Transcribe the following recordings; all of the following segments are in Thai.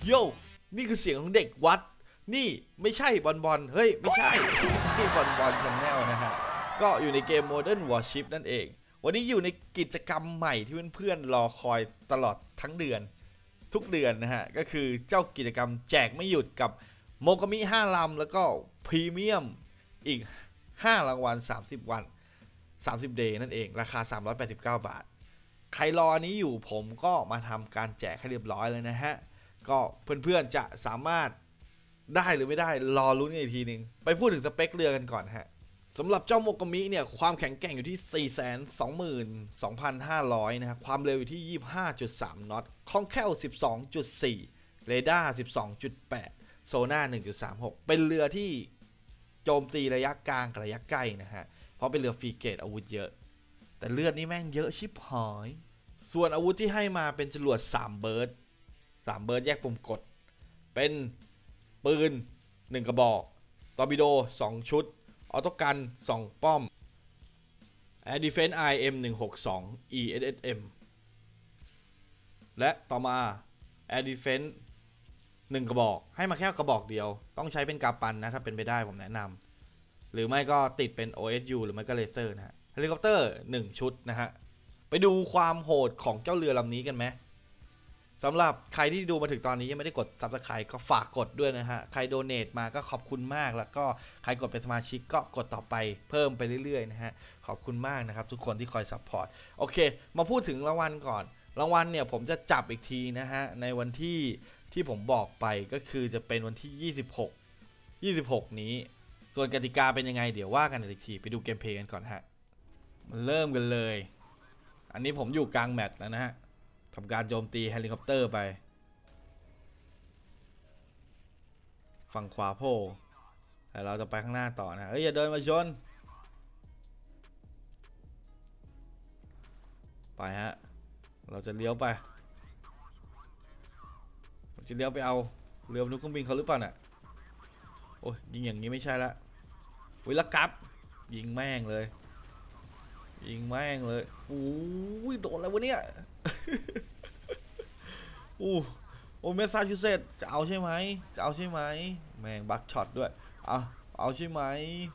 โย่นี่คือเสียงของเด็กวัดนี่ไม่ใช่บอลเฮ้ยไม่ใช่นี่บอลชาแนลนะฮะก็อยู่ในเกม Modern Warship นั่นเองวันนี้อยู่ในกิจกรรมใหม่ที่เพื่อนๆรอคอยตลอดทั้งเดือนทุกเดือนนะฮะก็คือเจ้ากิจกรรมแจกไม่หยุดกับโมกามิ5 ลำแล้วก็พรีเมียมอีก5 รางวัล30 วัน30 เดย์นั่นเองราคา389 บาทใครรออันนี้อยู่ผมก็มาทำการแจกให้เรียบร้อยเลยนะฮะก็เพื่อนๆจะสามารถได้หรือไม่ได้รอลุ้นอีกทีหนึ่งไปพูดถึงสเปคเรือกันก่อนฮะสำหรับเจ้าโมกามิเนี่ยความแข็งแกร่งอยู่ที่ 422,500 นะครับความเร็วอยู่ที่ 25.3 น็อตคล่องแคล่ว 12.4 เรดาร์ 12.8 โซน่า 1.36 เป็นเรือที่โจมตีระยะกลางกับระยะใกล้นะฮะเพราะเป็นเรือฟรีเกตอาวุธเยอะแต่เลือดนี่แม่งเยอะชิบหายส่วนอาวุธที่ให้มาเป็นจรวด3เบิร์ดแยกปุ่มกดเป็นปืน1 กระบอกตอร์ปิโด2 ชุดออโต้กัน2 ป้อม Air Defense IM 162 ESSM และต่อมา Air Defense 1 กระบอกให้มาแค่กระบอกเดียวต้องใช้เป็นกาปันนะถ้าเป็นไปได้ผมแนะนำหรือไม่ก็ติดเป็น OSU หรือไม่ก็เลเซอร์นะฮะเฮลิคอปเตอร์1 ชุดนะฮะไปดูความโหดของเจ้าเรือลำนี้กันไหมสำหรับใครที่ดูมาถึงตอนนี้ยังไม่ได้กด Subscribe ก็ฝากกดด้วยนะฮะใครโดเนทมาก็ขอบคุณมากแล้วก็ใครกดเป็นสมาชิกก็กดต่อไปเพิ่มไปเรื่อยๆนะฮะขอบคุณมากนะครับทุกคนที่คอยซัพพอร์ตโอเคมาพูดถึงรางวัลก่อนรางวัลเนี่ยผมจะจับอีกทีนะฮะในวันที่ผมบอกไปก็คือจะเป็นวันที่26นี้ส่วนกติกาเป็นยังไงเดี๋ยวว่ากันอีกทีไปดูเกมเพลย์กันก่อนฮะมันเริ่มกันเลยอันนี้ผมอยู่กลางแมตช์แล้วนะฮะทำการโจมตีเฮลิคอปเตอร์ไปฝั่งขวาโผล่แต่เราจะไปข้างหน้าต่อนะเอ้ยอย่าเดินมาชนไปฮะเราจะเลี้ยวไปเอาเรือบรรทุกเครื่องบินเขาหรือเปล่าน่ะโอ้ยยิงอย่างนี้ไม่ใช่ละวิลกับยิงแม่งเลยโอ้ยโดนอะไรวะเนี่ยโอ้โอ้เมสซาชูเซตส์จะเอาใช่ไหมแม่งบักช็อตด้วยเอาใช่ไหม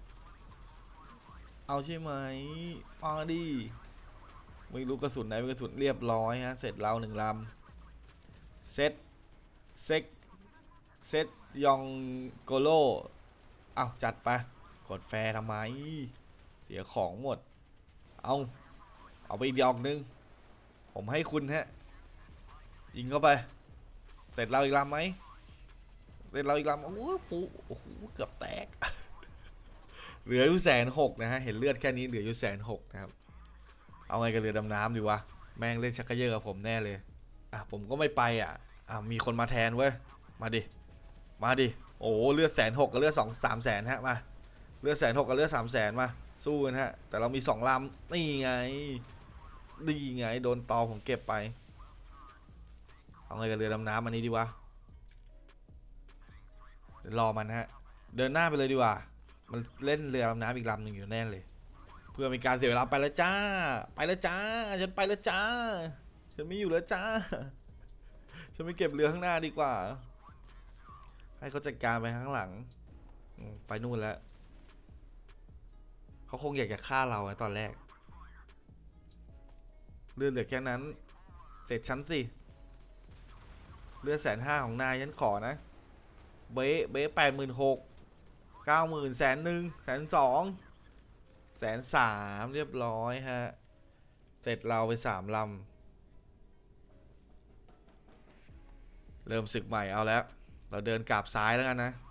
มาดิไม่รู้กระสุนไหนเป็นกระสุนเรียบร้อยฮะเสร็จเรา1 ลำเซตเซ็กเซตยองโกโลเอาจัดไปกดแฟร์ทำไมเสียของหมดเอาไปอีกดอกนึงผมให้คุณฮะยิงเข้าไปเสร็จเราอีกลำไหมโอ้โหเกือบแตกเหลืออยู่160,000นะฮะเห็นเลือดแค่นี้เหลืออยู่160,000นะครับเอาไงกับเรือดำน้ำดีวะแม่งเล่นชักกระเยอะกับผมแน่เลยผมก็ไม่ไปมีคนมาแทนเว้ยมาดิโอ้เลือด160,000กับเลือด300,000ฮะมาเลือด160,000กับเลือด300,000มาสู้กันฮะแต่เรามี2 ลำนี่ไงโดนตอผมเก็บไปเอาไงกับเรือดำน้ำอันนี้ดีวะเดี๋ยวรอมันฮะเดินหน้าไปเลยดีกว่ามันเล่นเรือดำน้ำอีกลำหนึ่งอยู่แน่เลยเพื่อมีการเสียเวลาไปแล้วจ้าฉันไปแล้วจ้าฉันไม่อยู่แล้วจ้าฉันไม่เก็บเรือข้างหน้าดีกว่าให้เขาจัดการไปข้างหลังไปนู่นแล้วเขาคงอยากจะฆ่าเราตอนแรกเลือดเหลือแค่นั้นเสร็จชั้นสิเลือด150,000ของนายฉันขอนะเบ๊86,000 90,000100,000 102,000 103,000เรียบร้อยฮะเสร็จเราไป3 ลำเริ่มศึกใหม่เอาแล้วเราเดินกลับซ้ายแล้วกันนะ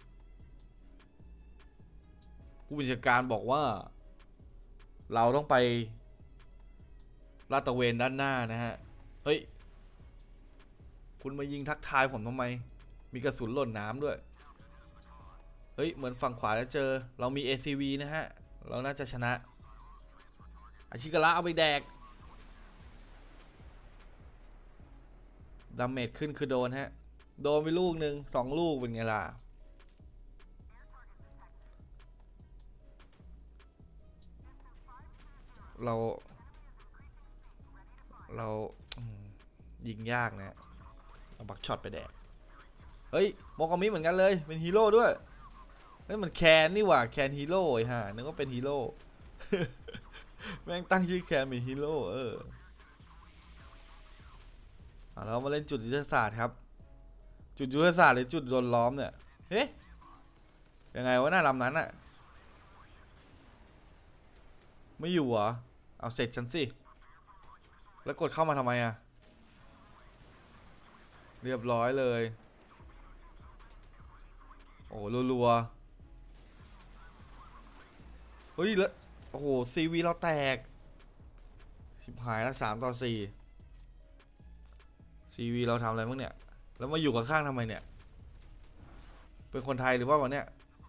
ผู้บัญชาการบอกว่าเราต้องไปลาดตระเวนด้านหน้านะฮะเฮ้ยคุณมายิงทักทายผมทำไมมีกระสุนหล่นน้ำด้วยเฮ้ยเหมือนฝั่งขวาจะเจอเรามี ACV นะฮะเราน่าจะชนะอาชิกะระเอาไปแดกดาเมจขึ้นคือโดนฮะโดนไปลูกหนึ่ง2 ลูกเป็นไงล่ะเรายิงยากนะเอาบักช็อตไปแดกเฮ้ยโมกามิเหมือนกันเลยเป็นฮีโร่ด้วยนั่นมันแคนนี่หว่าแคนฮีโร่ไอ้ห่านึกว่าเป็นฮีโร่ แม่งตั้งชื่อแคนเป็นฮีโร่เรามาเล่นจุดยุทธศาสตร์ครับจุดยุทธศาสตร์หรือจุดโดนล้อมเนี่ยเฮ้ยยังไงวะหน้าลำนั้นอะไม่อยู่เหรอเอาเสร็จฉันสิแล้วกดเข้ามาทำไมอะเรียบร้อยเลยโอ้รัวๆเฮ้ยแล้วโอ้โหซีวีเราแตกชิบหายแล้ว3-4ซีวีเราทำอะไรบ้างเนี่ยแล้วมาอยู่ข้างๆทำไมเนี่ยเป็นคนไทยหรือว่าวันเนี้ย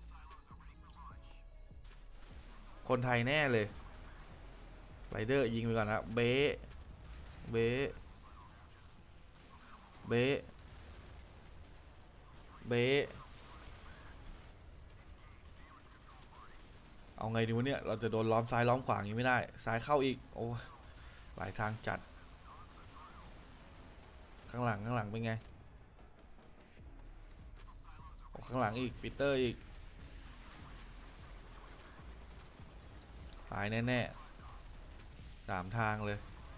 คนไทยแน่เลยไรเดอร์ยิงไปก่อนนะเบ๊ะเบ๊ะเบ๊ะเบ๊ะเอาไงดีวะเนี่ยเราจะโดนล้อมซ้ายล้อมขวาอย่างนี้ไม่ได้ซ้ายเข้าอีกโอ้หลายทางจัดข้างหลังเป็นไงข้างหลังอีกปีเตอร์อีกตายแน่ๆ3 ทางเลย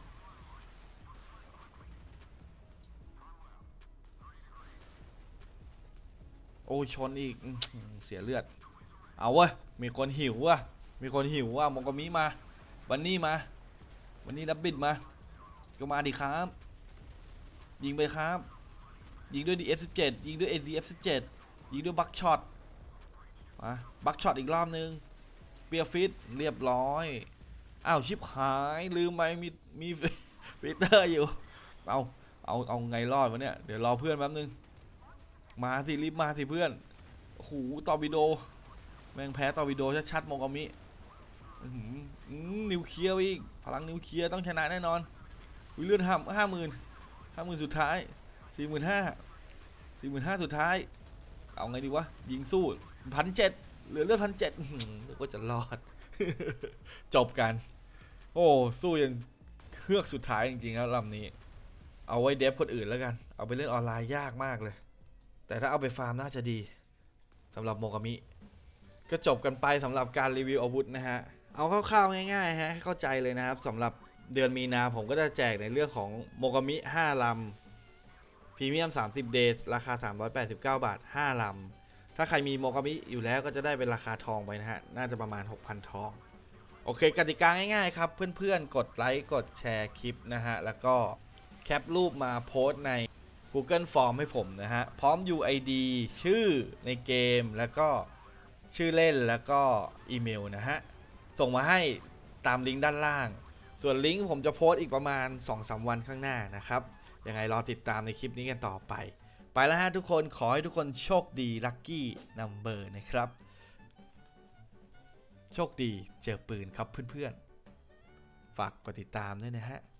โอ้ชนอีกเสียเลือดเอาวะมีคนหิววะมีคนหิววะมงกามิมาบันนี่มาบันนี่ดับบิดมาก็มาดิครับยิงไปครับยิงด้วย DF17 ยิงด้วย DF17 ยิงด้วยบัคช็อตมาบัคช็อตอีกรอบนึงเปียฟิตเรียบร้อยอ้าวชิบหายลืมไปมีปีเตอร์อยู่เอาเอาไงรอดวะเนี่ยเดี๋ยวรอเพื่อนแป๊บนึงมาสิรีบมาสิเพื่อนโอ้โหตอร์ปิโดแม่งแพ้ตอร์ปิโดชัดๆโมกามินิวเคลียร์อีกพลังนิวเคลียร์ต้องชนะแน่นอนเลือด50,000สุดท้าย45,000สุดท้ายเอาไงดีวะยิงสู้1,700เหลือเลือด1,700นึกว่าจะรอด จบกันโอ้สู้ยันเฮือกสุดท้ายจริงๆแล้วลำนี้เอาไว้เดฟคนอื่นแล้วกันเอาไปเล่นออนไลน์ยากมากเลยแต่ถ้าเอาไปฟาร์มน่าจะดีสำหรับโมกามิก็จบกันไปสำหรับการรีวิวอาวุธนะฮะเอาคร่าวๆง่ายๆฮะให้เข้าใจเลยนะครับสำหรับเดือนมีนาผมก็จะแจกในเรื่องของโมกามิ5 ลำพรีเมียม30 days ราคา389 บาท5 ลำถ้าใครมีโมกามิอยู่แล้วก็จะได้เป็นราคาทองไปนะฮะน่าจะประมาณ 6,000 ทองโอเคกติกาง่ายๆครับเพื่อนๆกดไลค์กดแชร์คลิปนะฮะแล้วก็แคปรูปมาโพสใน Google Form ให้ผมนะฮะพร้อม UID ชื่อในเกมแล้วก็ชื่อเล่นแล้วก็อีเมลนะฮะส่งมาให้ตามลิงก์ด้านล่างส่วนลิงก์ผมจะโพสต์อีกประมาณ 2-3 วันข้างหน้านะครับยังไงรอติดตามในคลิปนี้กันต่อไปไปแล้วฮะทุกคนขอให้ทุกคนโชคดีลัคกี้นัมเบอร์นะครับโชคดีเจอปืนครับเพื่อนๆฝากกดติดตามด้วยนะฮะ